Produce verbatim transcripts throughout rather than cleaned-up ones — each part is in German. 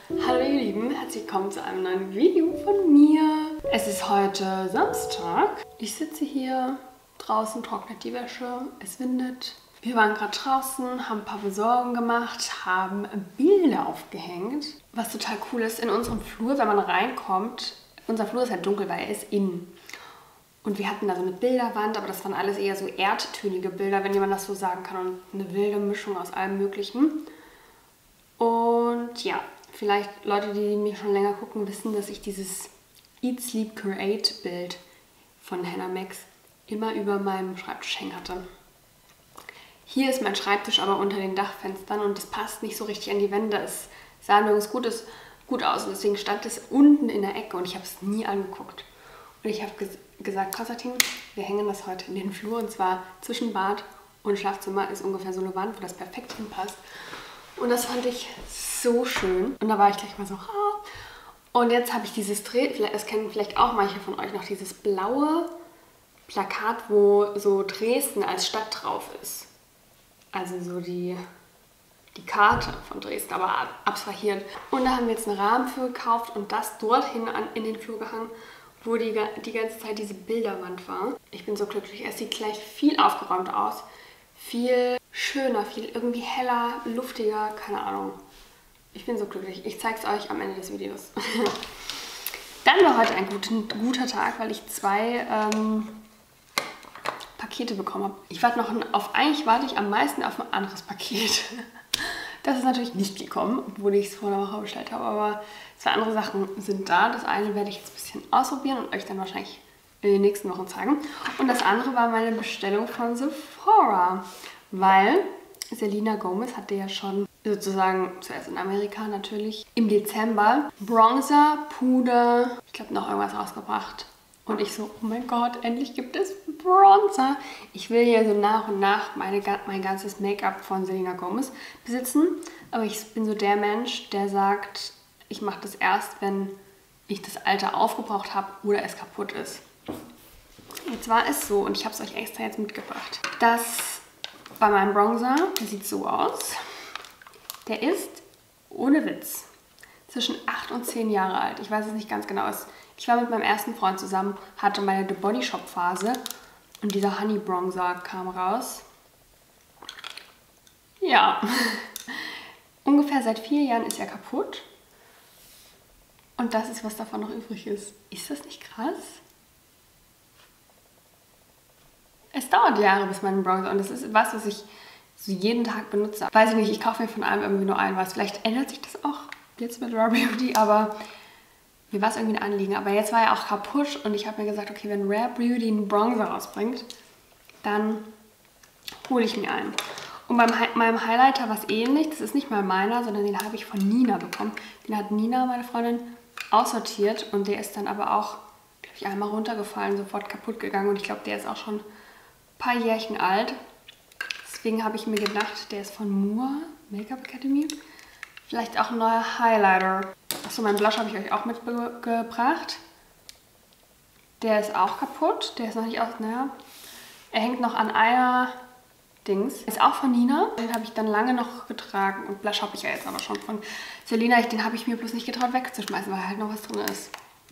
Hallo ihr Lieben, herzlich willkommen zu einem neuen Video von mir. Es ist heute Samstag. Ich sitze hier, draußen trocknet die Wäsche, es windet. Wir waren gerade draußen, haben ein paar Besorgungen gemacht, haben Bilder aufgehängt. Was total cool ist, in unserem Flur, wenn man reinkommt, unser Flur ist halt dunkel, weil er ist innen. Und wir hatten da so eine Bilderwand, aber das waren alles eher so erdtönige Bilder, wenn jemand das so sagen kann. Und eine wilde Mischung aus allem Möglichen. Und ja, vielleicht Leute, die mich schon länger gucken, wissen, dass ich dieses Eat, Sleep, Create Bild von Hannah Max immer über meinem Schreibtisch hängen hatte. Hier ist mein Schreibtisch aber unter den Dachfenstern und das passt nicht so richtig an die Wände. Es sah nirgends gut, gut aus und deswegen stand es unten in der Ecke und ich habe es nie angeguckt. Und ich habe ges gesagt, Konstantin, wir hängen das heute in den Flur und zwar zwischen Bad und Schlafzimmer ist ungefähr so eine Wand, wo das perfekt hinpasst. Und das fand ich so schön. Und da war ich gleich mal so, ah. Und jetzt habe ich dieses Dreh, das kennen vielleicht auch manche von euch noch, dieses blaue Plakat, wo so Dresden als Stadt drauf ist. Also so die, die Karte von Dresden, aber abstrahiert. Und da haben wir jetzt einen Rahmen für gekauft und das dorthin an, in den Flur gehangen, wo die, die ganze Zeit diese Bilderwand war. Ich bin so glücklich. Es sieht gleich viel aufgeräumt aus. Viel schöner, viel irgendwie heller, luftiger, keine Ahnung. Ich bin so glücklich. Ich zeige es euch am Ende des Videos. Dann war heute ein gut, guter Tag, weil ich zwei ähm, Pakete bekommen habe. Ich warte noch auf, eigentlich warte ich am meisten auf ein anderes Paket. Das ist natürlich nicht gekommen, obwohl ich es vor einer Woche bestellt habe, aber zwei andere Sachen sind da. Das eine werde ich jetzt ein bisschen ausprobieren und euch dann wahrscheinlich in den nächsten Wochen zeigen. Und das andere war meine Bestellung von Sephora, weil Selena Gomez hatte ja schon sozusagen, zuerst in Amerika natürlich, im Dezember Bronzer, Puder, ich glaube noch irgendwas rausgebracht. Und ich so, oh mein Gott, endlich gibt es Bronzer. Ich will ja so nach und nach meine, mein ganzes Make-up von Selena Gomez besitzen. Aber ich bin so der Mensch, der sagt, ich mache das erst, wenn ich das alte aufgebraucht habe oder es kaputt ist. Jetzt war es so, und ich habe es euch extra jetzt mitgebracht, dass bei meinem Bronzer, der sieht so aus, der ist, ohne Witz, zwischen acht und zehn Jahre alt. Ich weiß es nicht ganz genau. Ich war mit meinem ersten Freund zusammen, hatte meine The Body Shop Phase und dieser Honey Bronzer kam raus. Ja, ungefähr seit vier Jahren ist er kaputt. Und das ist, was davon noch übrig ist. Ist das nicht krass? Es dauert Jahre, bis mein Bronzer, und das ist was, was ich so jeden Tag benutze. Weiß ich nicht, ich kaufe mir von allem irgendwie nur ein was. Vielleicht ändert sich das auch jetzt mit Rare Beauty, aber mir war es irgendwie ein Anliegen. Aber jetzt war er auch kaputt und ich habe mir gesagt, okay, wenn Rare Beauty einen Bronzer rausbringt, dann hole ich mir einen. Und bei meinem Highlighter war es ähnlich. Das ist nicht mal meiner, sondern den habe ich von Nina bekommen. Den hat Nina, meine Freundin, aussortiert und der ist dann aber auch, glaube ich, einmal runtergefallen, sofort kaputt gegangen und ich glaube, der ist auch schon ein paar Jährchen alt. Deswegen habe ich mir gedacht, der ist von Moore Make-up Academy. Vielleicht auch ein neuer Highlighter. Achso, meinen Blush habe ich euch auch mitgebracht. Der ist auch kaputt. Der ist noch nicht aus, naja. Er hängt noch an einer Dings. Ist auch von Nina. Den habe ich dann lange noch getragen. Und Blush habe ich ja jetzt aber schon von Selena. Den habe ich mir bloß nicht getraut wegzuschmeißen, weil halt noch was drin ist.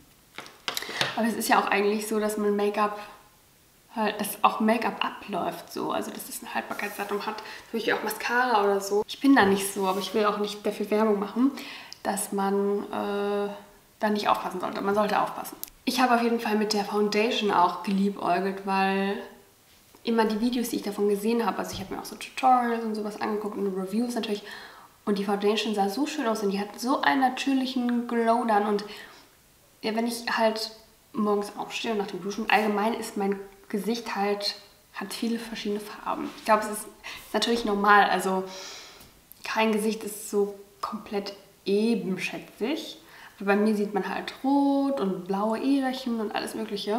Aber es ist ja auch eigentlich so, dass man Make-up, halt, dass auch Make-up abläuft so. Also dass es ein Haltbarkeitsdatum hat. Zum Beispiel auch Mascara oder so. Ich bin da nicht so, aber ich will auch nicht dafür Werbung machen, dass man äh, da nicht aufpassen sollte. Man sollte aufpassen. Ich habe auf jeden Fall mit der Foundation auch geliebäugelt, weil immer die Videos, die ich davon gesehen habe, also ich habe mir auch so Tutorials und sowas angeguckt und Reviews natürlich, und die Foundation sah so schön aus und die hat so einen natürlichen Glow dann und ja, wenn ich halt morgens aufstehe und nach dem Duschen, allgemein ist mein Gesicht halt, hat viele verschiedene Farben. Ich glaube, es ist, ist natürlich normal, also kein Gesicht ist so komplett eben, schätze ich. Aber bei mir sieht man halt rot und blaue Äderchen und alles mögliche.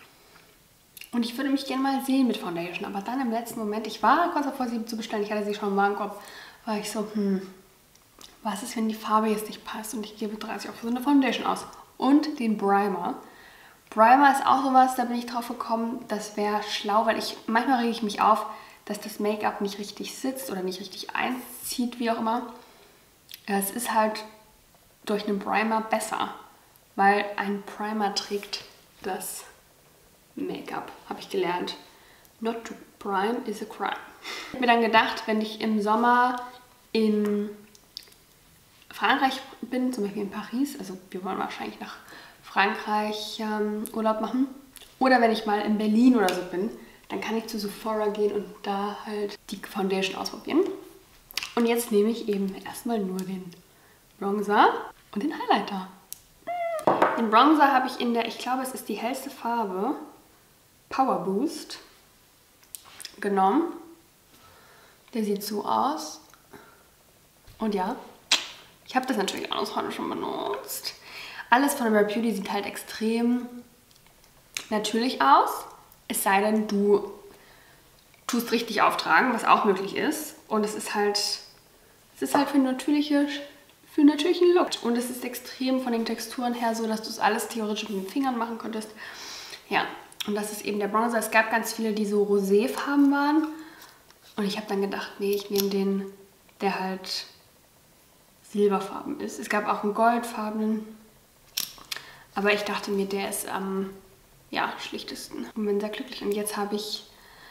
Und ich würde mich gerne mal sehen mit Foundation. Aber dann im letzten Moment, ich war kurz davor, sie zu bestellen, ich hatte sie schon im Warenkorb, war ich so, hm, was ist, wenn die Farbe jetzt nicht passt und ich gebe dreißig Euro für so eine Foundation aus. Und den Primer. Primer ist auch sowas, da bin ich drauf gekommen, das wäre schlau, weil ich, manchmal rege ich mich auf, dass das Make-up nicht richtig sitzt oder nicht richtig einzieht, wie auch immer. Es ist halt durch einen Primer besser, weil ein Primer trägt das Make-up, habe ich gelernt. Not to prime is a crime. Ich habe mir dann gedacht, wenn ich im Sommer in Frankreich bin, zum Beispiel in Paris, also wir wollen wahrscheinlich nach Frankreich ähm, Urlaub machen, oder wenn ich mal in Berlin oder so bin, dann kann ich zu Sephora gehen und da halt die Foundation ausprobieren. Und jetzt nehme ich eben erstmal nur den Bronzer und den Highlighter. Den Bronzer habe ich in der, ich glaube es ist die hellste Farbe, Power Boost, genommen. Der sieht so aus. Und ja, ich habe das natürlich alles heute schon benutzt. Alles von Rare Beauty sieht halt extrem natürlich aus. Es sei denn, du tust richtig auftragen, was auch möglich ist. Und es ist halt, es ist halt für natürliche, für natürlichen Look. Und es ist extrem von den Texturen her so, dass du es alles theoretisch mit den Fingern machen könntest. Ja, und das ist eben der Bronzer. Es gab ganz viele, die so roséfarben waren. Und ich habe dann gedacht, nee, ich nehme den, der halt silberfarben ist. Es gab auch einen goldfarbenen. Aber ich dachte mir, der ist am ja, schlichtesten. Und bin sehr glücklich. Und jetzt habe ich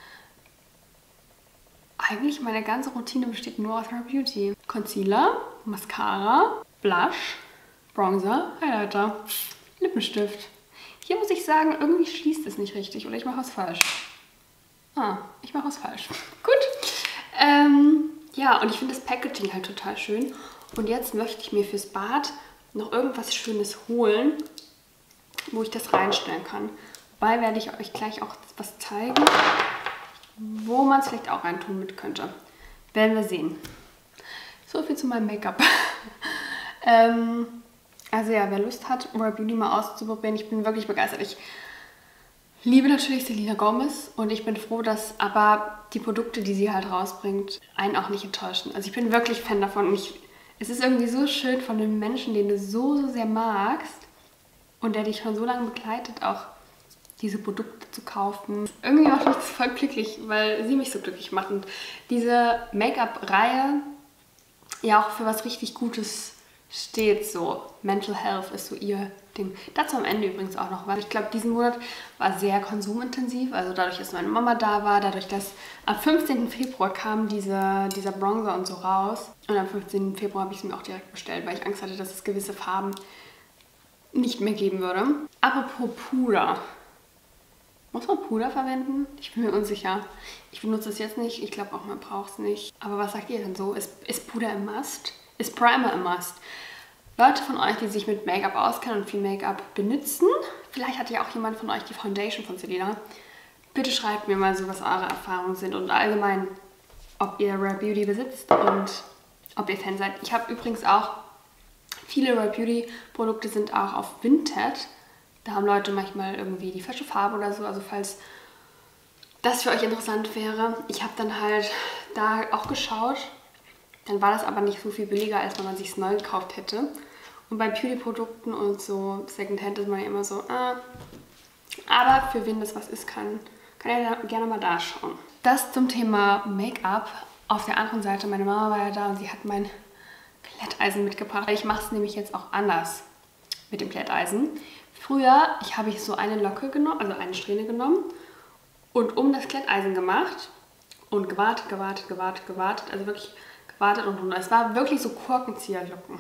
eigentlich meine ganze Routine besteht nur aus Rare Beauty. Concealer, Mascara, Blush, Bronzer, Highlighter, Lippenstift. Hier muss ich sagen, irgendwie schließt es nicht richtig. Oder ich mache was falsch. Ah, ich mache was falsch. Gut. Ähm, ja, und ich finde das Packaging halt total schön. Und jetzt möchte ich mir fürs Bad noch irgendwas Schönes holen, wo ich das reinstellen kann. Wobei werde ich euch gleich auch was zeigen, wo man es vielleicht auch reintun mit könnte. Werden wir sehen. So viel zu meinem Make-up. ähm, also ja, wer Lust hat, Rare Beauty mal auszuprobieren, ich bin wirklich begeistert. Ich liebe natürlich Selena Gomez und ich bin froh, dass aber die Produkte, die sie halt rausbringt, einen auch nicht enttäuschen. Also ich bin wirklich Fan davon. Und ich, es ist irgendwie so schön von einem Menschen, den du so, so sehr magst und der dich schon so lange begleitet, auch diese Produkte zu kaufen. Irgendwie macht mich das voll glücklich, weil sie mich so glücklich macht. Und diese Make-up-Reihe ja auch für was richtig Gutes steht. So Mental Health ist so ihr Ding. Dazu am Ende übrigens auch noch, weil ich glaube, diesen Monat war sehr konsumintensiv. Also dadurch, dass meine Mama da war, dadurch, dass am fünfzehnten Februar kam dieser, dieser Bronzer und so raus. Und am fünfzehnten Februar habe ich es mir auch direkt bestellt, weil ich Angst hatte, dass es gewisse Farben nicht mehr geben würde. Apropos Puder. Muss man Puder verwenden? Ich bin mir unsicher. Ich benutze es jetzt nicht. Ich glaube auch, man braucht es nicht. Aber was sagt ihr denn so? Ist, ist Puder ein Must? Ist Primer ein Must? Leute von euch, die sich mit Make-up auskennen und viel Make-up benutzen, vielleicht hat ja auch jemand von euch die Foundation von Selena. Bitte schreibt mir mal so, was eure Erfahrungen sind und allgemein, ob ihr Rare Beauty besitzt und ob ihr Fan seid. Ich habe übrigens auch, viele Rare Beauty Produkte sind auch auf Vinted. Da haben Leute manchmal irgendwie die falsche Farbe oder so, also falls das für euch interessant wäre. Ich habe dann halt da auch geschaut, dann war das aber nicht so viel billiger, als wenn man sich neu gekauft hätte. Und bei Beauty-Produkten und so Secondhand ist man ja immer so, ah. Aber für wen das was ist, kann, kann er gerne mal da schauen. Das zum Thema Make-up. Auf der anderen Seite, meine Mama war ja da und sie hat mein Glätteisen mitgebracht. Ich mache es nämlich jetzt auch anders mit dem Glätteisen. Früher, ich habe ich so eine Locke genommen, also eine Strähne genommen und um das Glätteisen gemacht und gewartet, gewartet, gewartet, gewartet, also wirklich gewartet und und. Es war wirklich so Korkenzieherlocken.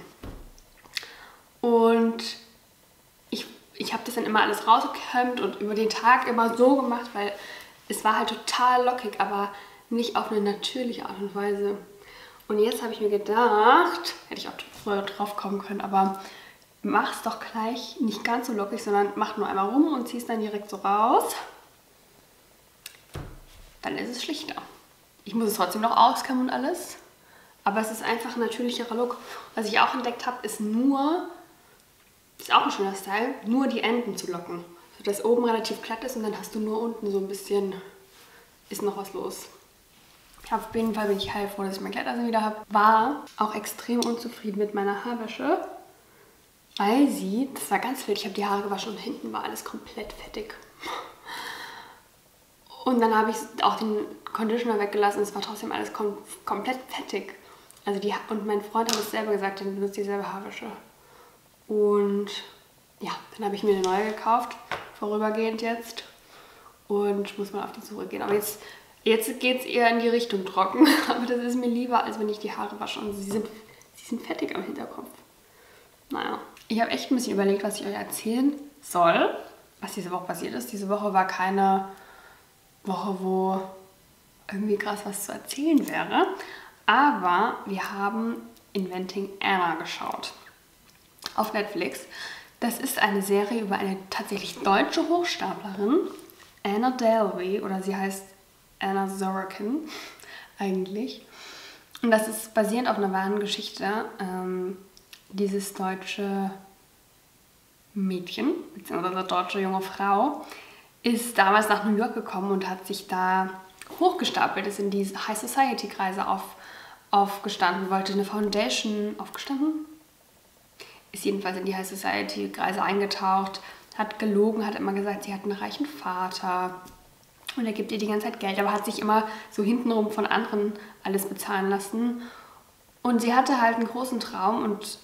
Und ich, ich habe das dann immer alles rausgekämmt und über den Tag immer so gemacht, weil es war halt total lockig, aber nicht auf eine natürliche Art und Weise. Und jetzt habe ich mir gedacht, hätte ich auch früher drauf kommen können, aber mach es doch gleich nicht ganz so lockig, sondern mach nur einmal rum und zieh es dann direkt so raus. Dann ist es schlichter. Ich muss es trotzdem noch auskämmen und alles, aber es ist einfach ein natürlicherer Look. Was ich auch entdeckt habe, ist nur, ist auch ein schöner Style, nur die Enden zu locken. Sodass oben relativ glatt ist und dann hast du nur unten so ein bisschen, ist noch was los. Auf jeden Fall bin ich heilfroh, dass ich mein Glätteisen wieder habe. War auch extrem unzufrieden mit meiner Haarwäsche, weil sie, das war ganz wild, ich habe die Haare gewaschen und hinten war alles komplett fettig. Und dann habe ich auch den Conditioner weggelassen und es war trotzdem alles kom komplett fettig. Also die, und mein Freund hat es selber gesagt, der benutzt dieselbe Haarwäsche. Und ja, dann habe ich mir eine neue gekauft, vorübergehend jetzt. Und muss mal auf die Suche gehen. Aber jetzt, jetzt geht es eher in die Richtung trocken. Aber das ist mir lieber, als wenn ich die Haare wasche. Und sie sind, sie sind fettig am Hinterkopf. Naja, ich habe echt ein bisschen überlegt, was ich euch erzählen soll, was diese Woche passiert ist. Diese Woche war keine Woche, wo irgendwie krass was zu erzählen wäre. Aber wir haben Inventing Anna geschaut auf Netflix. Das ist eine Serie über eine tatsächlich deutsche Hochstaplerin, Anna Delvey, oder sie heißt Anna Sorokin eigentlich. Und das ist basierend auf einer wahren Geschichte. Ähm, dieses deutsche Mädchen, beziehungsweise deutsche junge Frau, ist damals nach New York gekommen und hat sich da hochgestapelt, ist in die High Society Kreise auf, aufgestanden, wollte eine Foundation aufgestanden, ist jedenfalls in die High Society Kreise eingetaucht, hat gelogen, hat immer gesagt, sie hat einen reichen Vater und er gibt ihr die ganze Zeit Geld, aber hat sich immer so hintenrum von anderen alles bezahlen lassen. Und sie hatte halt einen großen Traum und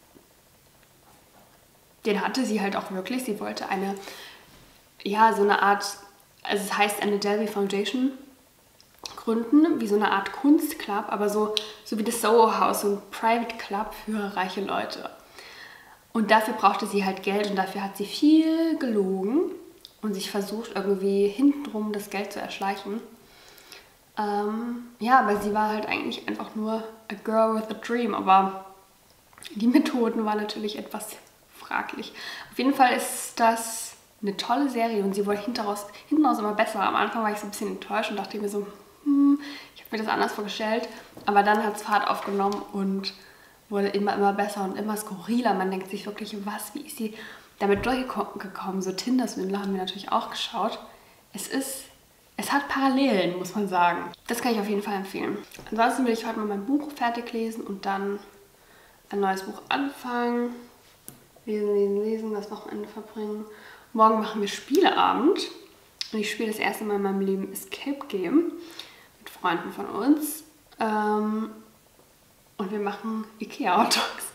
den hatte sie halt auch wirklich. Sie wollte eine, ja, so eine Art, also es heißt eine Delvey Foundation gründen, wie so eine Art Kunstclub, aber so, so wie das Soho House, so ein Private Club für reiche Leute. Und dafür brauchte sie halt Geld und dafür hat sie viel gelogen und sich versucht, irgendwie hintenrum das Geld zu erschleichen. Ähm, ja, aber sie war halt eigentlich einfach nur a girl with a dream, aber die Methoden waren natürlich etwas fraglich. Auf jeden Fall ist das eine tolle Serie und sie wurde hinten raus, hinten raus immer besser. Am Anfang war ich so ein bisschen enttäuscht und dachte mir so, hm, ich habe mir das anders vorgestellt. Aber dann hat es Fahrt aufgenommen und wurde immer, immer besser und immer skurriler. Man denkt sich wirklich, was, wie ist sie damit durchgekommen? So Tinder-Swindler haben wir natürlich auch geschaut. Es ist, es hat Parallelen, muss man sagen. Das kann ich auf jeden Fall empfehlen. Ansonsten will ich heute mal mein Buch fertig lesen und dann ein neues Buch anfangen. Lesen, lesen, lesen, das Wochenende verbringen. Morgen machen wir Spieleabend. Und ich spiele das erste Mal in meinem Leben Escape Game mit Freunden von uns. Ähm, und wir machen Ikea Hotdogs.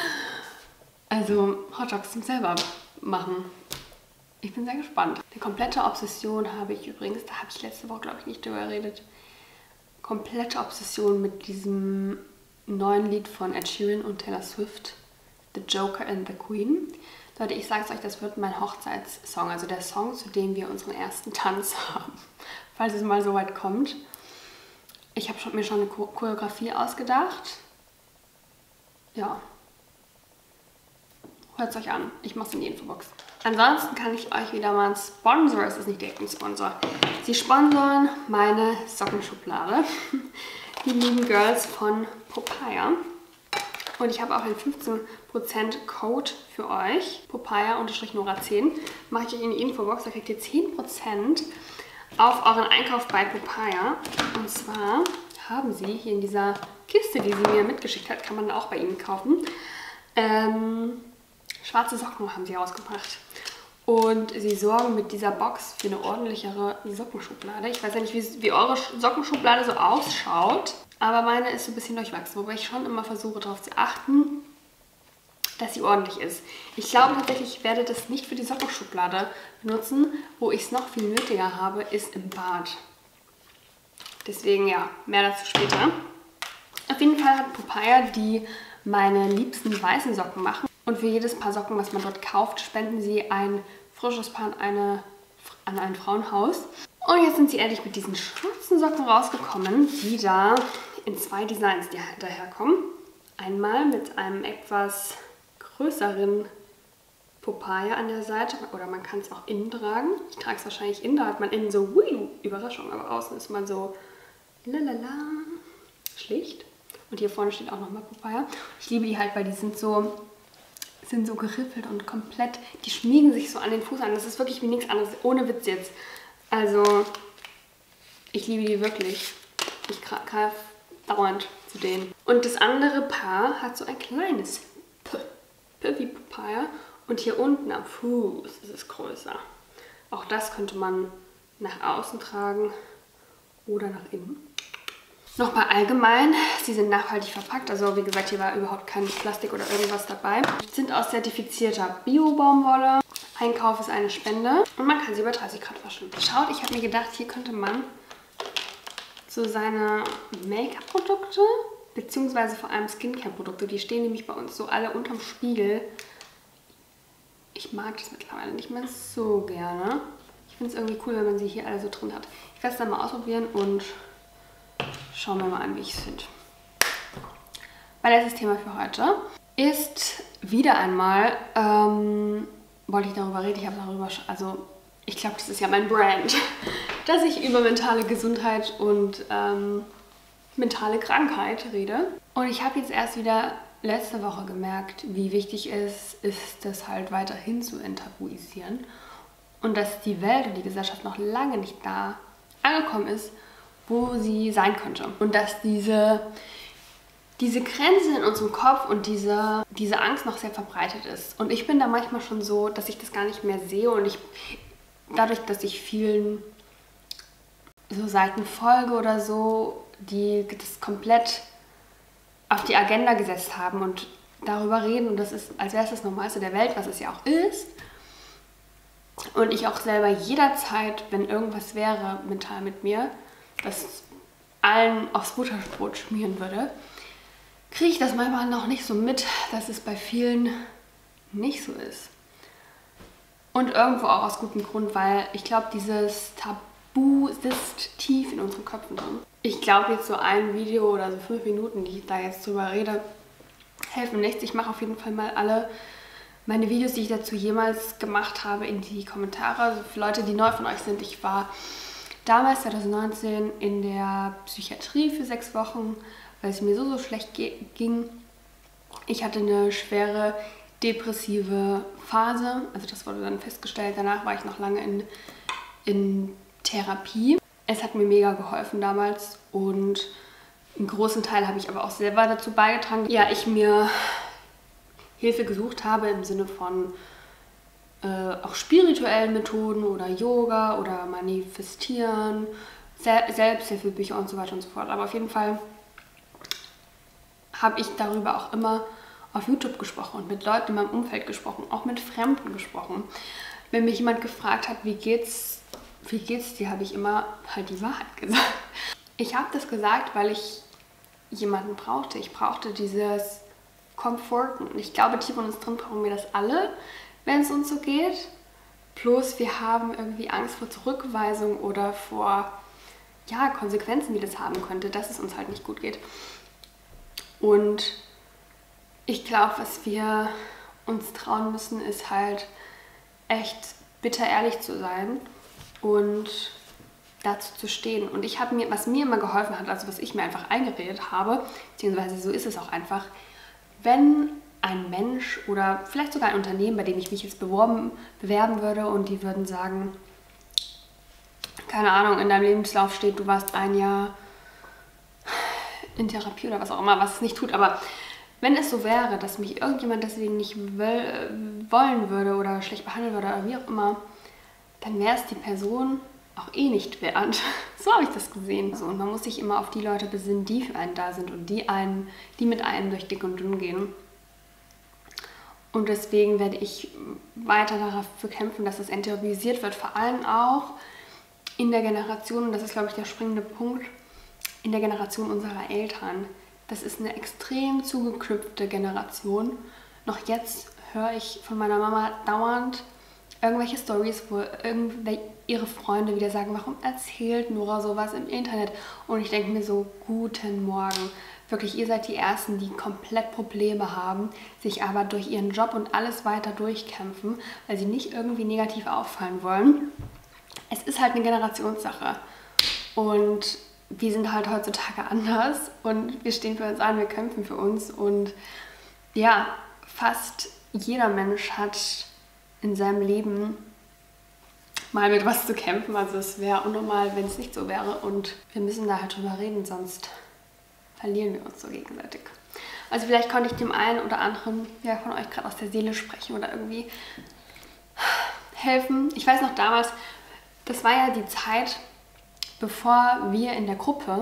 Also Hotdogs zum selber machen. Ich bin sehr gespannt. Eine komplette Obsession habe ich übrigens, da habe ich letzte Woche, glaube ich, nicht drüber geredet. Komplette Obsession mit diesem neuen Lied von Ed Sheeran und Taylor Swift. The Joker and the Queen. Leute, ich sage es euch, das wird mein Hochzeitssong, also der Song, zu dem wir unseren ersten Tanz haben, falls es mal so weit kommt. Ich habe mir schon eine Choreografie ausgedacht. Ja. Hört es euch an. Ich mache es in die Infobox. Ansonsten kann ich euch wieder mal einen Sponsor, es ist nicht direkt ein Sponsor, sie sponsoren meine Sockenschublade. Die lieben Girls von Popaya. Und ich habe auch einen fünfzehn Prozent Code für euch, Popaya-Nora zehn. Mache ich euch in die Infobox, da kriegt ihr zehn Prozent auf euren Einkauf bei Popaya. Und zwar haben sie hier in dieser Kiste, die sie mir mitgeschickt hat, kann man auch bei ihnen kaufen, ähm, schwarze Socken haben sie rausgebracht. Und sie sorgen mit dieser Box für eine ordentlichere Sockenschublade. Ich weiß ja nicht, wie, wie eure Sockenschublade so ausschaut. Aber meine ist so ein bisschen durchwachsen, wobei ich schon immer versuche darauf zu achten, dass sie ordentlich ist. Ich glaube tatsächlich, ich werde das nicht für die Sockenschublade benutzen. Wo ich es noch viel nötiger habe, ist im Bad. Deswegen ja, mehr dazu später. Auf jeden Fall hat Popaya, die meine liebsten weißen Socken machen. Und für jedes Paar Socken, was man dort kauft, spenden sie ein frisches Paar an, eine, an ein Frauenhaus. Und jetzt sind sie endlich mit diesen schwarzen Socken rausgekommen, die da in zwei Designs daherkommen. Einmal mit einem etwas größeren Popaya an der Seite, oder man kann es auch innen tragen. Ich trage es wahrscheinlich innen, da hat man innen so, ui, Überraschung, aber außen ist man so lalala, schlicht. Und hier vorne steht auch nochmal Popaya. Ich liebe die halt, weil die sind so, sind so geriffelt und komplett, die schmiegen sich so an den Fuß an. Das ist wirklich wie nichts anderes, ohne Witz jetzt. Also, ich liebe die wirklich. Ich greife dauernd zu denen. Und das andere Paar hat so ein kleines P, P wie Papaya. Und hier unten am Fuß ist es größer. Auch das könnte man nach außen tragen oder nach innen. Nochmal allgemein, sie sind nachhaltig verpackt, also wie gesagt, hier war überhaupt kein Plastik oder irgendwas dabei. Sind aus zertifizierter Bio-Baumwolle. Einkauf ist eine Spende und man kann sie über dreißig Grad waschen. Schaut, ich habe mir gedacht, hier könnte man so seine Make-up-Produkte, beziehungsweise vor allem Skincare-Produkte, die stehen nämlich bei uns so alle unterm Spiegel. Ich mag das mittlerweile nicht mehr so gerne. Ich finde es irgendwie cool, wenn man sie hier alle so drin hat. Ich werde es dann mal ausprobieren und schauen wir mal an, wie ich es finde. Mein letztes Thema für heute ist wieder einmal, ähm, wollte ich darüber reden, ich habe darüber, also ich glaube, das ist ja mein Brand, dass ich über mentale Gesundheit und ähm, mentale Krankheit rede. Und ich habe jetzt erst wieder letzte Woche gemerkt, wie wichtig es ist, das halt weiterhin zu enttabuisieren. Und dass die Welt und die Gesellschaft noch lange nicht da angekommen ist, wo sie sein könnte. Und dass diese, diese Grenze in unserem Kopf und diese, diese Angst noch sehr verbreitet ist. Und ich bin da manchmal schon so, dass ich das gar nicht mehr sehe. Und ich, dadurch, dass ich vielen so Seiten folge oder so, die das komplett auf die Agenda gesetzt haben und darüber reden. Und das ist, als wäre es das Normalste der Welt, was es ja auch ist. Und ich auch selber jederzeit, wenn irgendwas wäre mental mit mir, das allen aufs Butterbrot schmieren würde, kriege ich das manchmal noch nicht so mit, dass es bei vielen nicht so ist. Und irgendwo auch aus gutem Grund, weil ich glaube, dieses Tabu sitzt tief in unseren Köpfen drin. Ich glaube, jetzt so ein Video oder so fünf Minuten, die ich da jetzt drüber rede, helfen nichts. Ich mache auf jeden Fall mal alle meine Videos, die ich dazu jemals gemacht habe, in die Kommentare. Also für Leute, die neu von euch sind, ich war damals, zwanzig neunzehn, in der Psychiatrie für sechs Wochen, weil es mir so, so schlecht ging. Ich hatte eine schwere depressive Phase, also das wurde dann festgestellt. Danach war ich noch lange in, in Therapie. Es hat mir mega geholfen damals und einen großen Teil habe ich aber auch selber dazu beigetragen. Ja, ich mir Hilfe gesucht habe im Sinne von äh, auch spirituellen Methoden oder Yoga oder Manifestieren, Sel Selbsthilfebücher und so weiter und so fort. Aber auf jeden Fall habe ich darüber auch immer auf YouTube gesprochen und mit Leuten in meinem Umfeld gesprochen, auch mit Fremden gesprochen. Wenn mich jemand gefragt hat, wie geht's, wie geht's dir, habe ich immer halt die Wahrheit gesagt. Ich habe das gesagt, weil ich jemanden brauchte. Ich brauchte dieses Komforten. Und ich glaube, tief in uns drin brauchen wir das alle, wenn es uns so geht. Bloß wir haben irgendwie Angst vor Zurückweisung oder vor ja, Konsequenzen, die das haben könnte, dass es uns halt nicht gut geht. Und ich glaube, was wir uns trauen müssen, ist halt echt bitter ehrlich zu sein und dazu zu stehen. Und ich habe mir, was mir immer geholfen hat, also was ich mir einfach eingeredet habe, beziehungsweise so ist es auch einfach, wenn ein Mensch oder vielleicht sogar ein Unternehmen, bei dem ich mich jetzt beworben, bewerben würde und die würden sagen, keine Ahnung, in deinem Lebenslauf steht, du warst ein Jahr in Therapie oder was auch immer, was es nicht tut, aber wenn es so wäre, dass mich irgendjemand deswegen nicht will, wollen würde oder schlecht behandeln würde oder wie auch immer, dann wäre es die Person auch eh nicht wert. So habe ich das gesehen. So, und man muss sich immer auf die Leute besinnen, die für einen da sind und die, einen, die mit einem durch dick und dünn gehen. Und deswegen werde ich weiter dafür kämpfen, dass es enttabuisiert wird. Vor allem auch in der Generation, und das ist, glaube ich, der springende Punkt, in der Generation unserer Eltern. Das ist eine extrem zugeknüpfte Generation. Noch jetzt höre ich von meiner Mama dauernd irgendwelche Storys, wo irgendwelche ihre Freunde wieder sagen, warum erzählt Nora sowas im Internet? Und ich denke mir so, guten Morgen. Wirklich, ihr seid die Ersten, die komplett Probleme haben, sich aber durch ihren Job und alles weiter durchkämpfen, weil sie nicht irgendwie negativ auffallen wollen. Es ist halt eine Generationssache. Und wir sind halt heutzutage anders und wir stehen für uns ein, wir kämpfen für uns. Und ja, fast jeder Mensch hat in seinem Leben mal mit was zu kämpfen. Also es wäre unnormal, wenn es nicht so wäre. Und wir müssen da halt drüber reden, sonst verlieren wir uns so gegenseitig. Also vielleicht konnte ich dem einen oder anderen ja, von euch gerade aus der Seele sprechen oder irgendwie helfen. Ich weiß noch damals, das war ja die Zeit, bevor wir in der Gruppe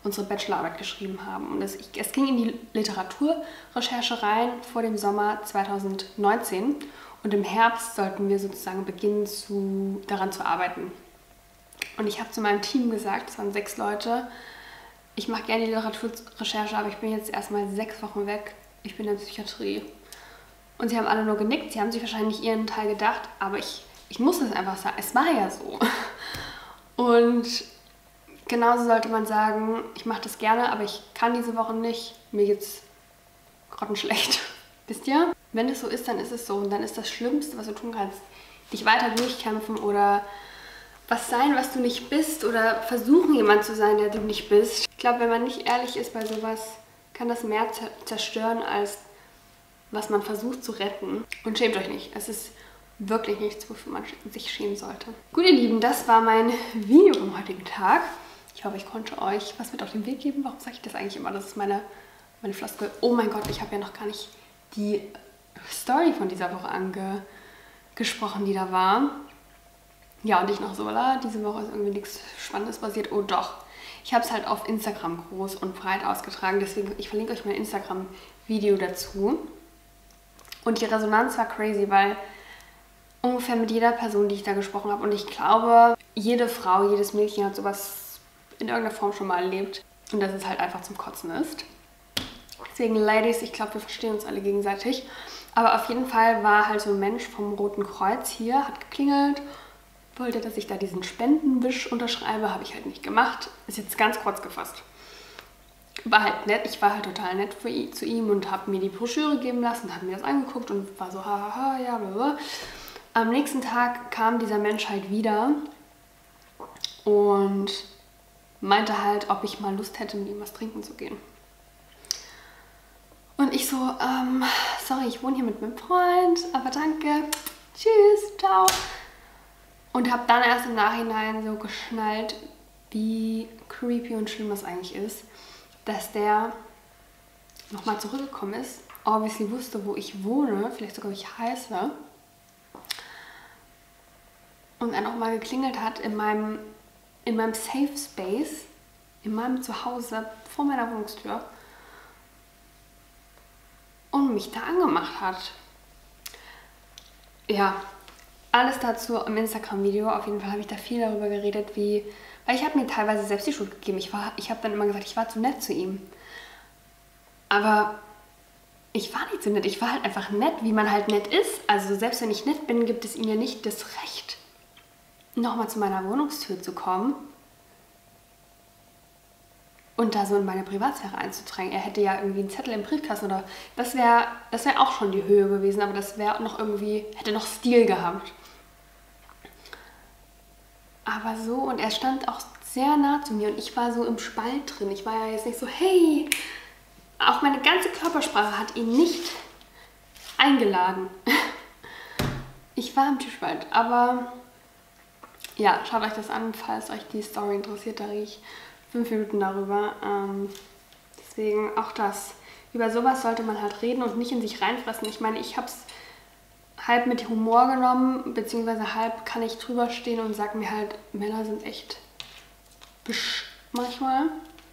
unsere Bachelorarbeit geschrieben haben. Und es, es ging in die Literaturrecherche rein vor dem Sommer zweitausendneunzehn. Und im Herbst sollten wir sozusagen beginnen, zu, daran zu arbeiten. Und ich habe zu meinem Team gesagt, es waren sechs Leute, ich mache gerne die Literaturrecherche, aber ich bin jetzt erstmal sechs Wochen weg. Ich bin in der Psychiatrie. Und sie haben alle nur genickt, sie haben sich wahrscheinlich ihren Teil gedacht, aber ich, ich muss es einfach sagen, es war ja so. Und genauso sollte man sagen, ich mache das gerne, aber ich kann diese Woche nicht, mir geht's grottenschlecht. Wisst ihr? Wenn es so ist, dann ist es so. Und dann ist das Schlimmste, was du tun kannst, dich weiter durchkämpfen oder was sein, was du nicht bist oder versuchen, jemand zu sein, der du nicht bist. Ich glaube, wenn man nicht ehrlich ist bei sowas, kann das mehr zerstören, als was man versucht zu retten. Und schämt euch nicht. Es ist wirklich nichts, wofür man sich schämen sollte. Gut, ihr Lieben, das war mein Video vom heutigen Tag. Ich hoffe, ich konnte euch was mit auf den Weg geben. Warum sage ich das eigentlich immer? Das ist meine, meine Floskel. Oh mein Gott, ich habe ja noch gar nicht die Story von dieser Woche angesprochen, die da war. Ja, und ich noch so, voilà, diese Woche ist irgendwie nichts Spannendes passiert. Oh doch, ich habe es halt auf Instagram groß und breit ausgetragen. Deswegen, ich verlinke euch mein Instagram-Video dazu. Und die Resonanz war crazy, weil ungefähr mit jeder Person, die ich da gesprochen habe, und ich glaube, jede Frau, jedes Mädchen hat sowas in irgendeiner Form schon mal erlebt. Und dass es halt einfach zum Kotzen ist. Deswegen, Ladies, ich glaube, wir verstehen uns alle gegenseitig. Aber auf jeden Fall war halt so ein Mensch vom Roten Kreuz hier, hat geklingelt, wollte, dass ich da diesen Spendenwisch unterschreibe, habe ich halt nicht gemacht. Ist jetzt ganz kurz gefasst. War halt nett, ich war halt total nett für ihn, zu ihm und habe mir die Broschüre geben lassen, habe mir das angeguckt und war so, hahaha, ja, blablabla. Am nächsten Tag kam dieser Mensch halt wieder und meinte halt, ob ich mal Lust hätte, mit ihm was trinken zu gehen. Und ich so, ähm, sorry, ich wohne hier mit meinem Freund, aber danke, tschüss, ciao. Und habe dann erst im Nachhinein so geschnallt, wie creepy und schlimm das eigentlich ist, dass der nochmal zurückgekommen ist, obviously wusste, wo ich wohne, vielleicht sogar wie ich heiße, und er nochmal geklingelt hat in meinem, in meinem Safe Space, in meinem Zuhause, vor meiner Wohnungstür und mich da angemacht hat. Ja, alles dazu im Instagram-Video. Auf jeden Fall habe ich da viel darüber geredet, wie, weil ich habe mir teilweise selbst die Schuld gegeben. Ich, war, ich habe dann immer gesagt, ich war zu nett zu ihm. Aber ich war nicht so nett. Ich war halt einfach nett, wie man halt nett ist. Also selbst wenn ich nett bin, gibt es ihm ja nicht das Recht, nochmal zu meiner Wohnungstür zu kommen und da so in meine Privatsphäre einzudrängen. Er hätte ja irgendwie einen Zettel im Briefkasten oder das wäre das wär auch schon die Höhe gewesen, aber das wäre noch irgendwie, hätte noch Stil gehabt. Aber so, und er stand auch sehr nah zu mir und ich war so im Spalt drin. Ich war ja jetzt nicht so, hey, auch meine ganze Körpersprache hat ihn nicht eingeladen. Ich war im Tischspalt, aber ja, schaut euch das an, falls euch die Story interessiert, da rede ich fünf Minuten darüber. Ähm, deswegen auch das. Über sowas sollte man halt reden und nicht in sich reinfressen. Ich meine, ich habe es halb mit Humor genommen, beziehungsweise halb kann ich drüber stehen und sage mir halt, Männer sind echt bisch manchmal.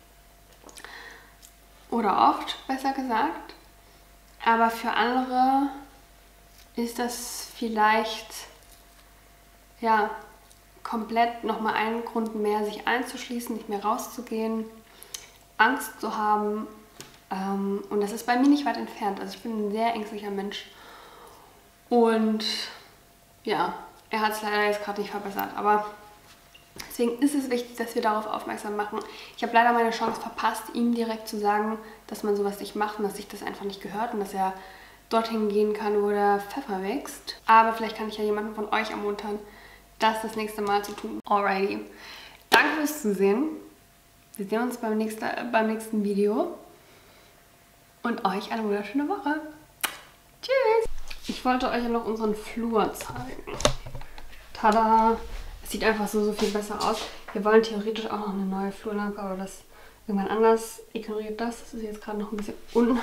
Oder oft, besser gesagt. Aber für andere ist das vielleicht, ja, komplett nochmal ein Grund mehr, sich einzuschließen, nicht mehr rauszugehen, Angst zu haben. Ähm, und das ist bei mir nicht weit entfernt. Also ich bin ein sehr ängstlicher Mensch. Und ja, er hat es leider jetzt gerade nicht verbessert. Aber deswegen ist es wichtig, dass wir darauf aufmerksam machen. Ich habe leider meine Chance verpasst, ihm direkt zu sagen, dass man sowas nicht macht und dass sich das einfach nicht gehört und dass er dorthin gehen kann, wo der Pfeffer wächst. Aber vielleicht kann ich ja jemanden von euch ermuntern, das das nächste Mal zu tun. Alrighty. Danke fürs Zusehen. Wir sehen uns beim nächsten, beim nächsten Video. Und euch eine wunderschöne Woche. Tschüss. Ich wollte euch ja noch unseren Flur zeigen. Tada! Es sieht einfach so, so viel besser aus. Wir wollen theoretisch auch noch eine neue Flurlampe, aber das irgendwann anders. Ignoriert das. Das ist jetzt gerade noch ein bisschen un,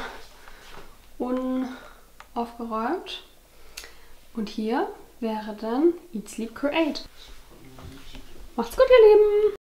unaufgeräumt. Und hier wäre dann Eat, Sleep, Create. Macht's gut, ihr Lieben!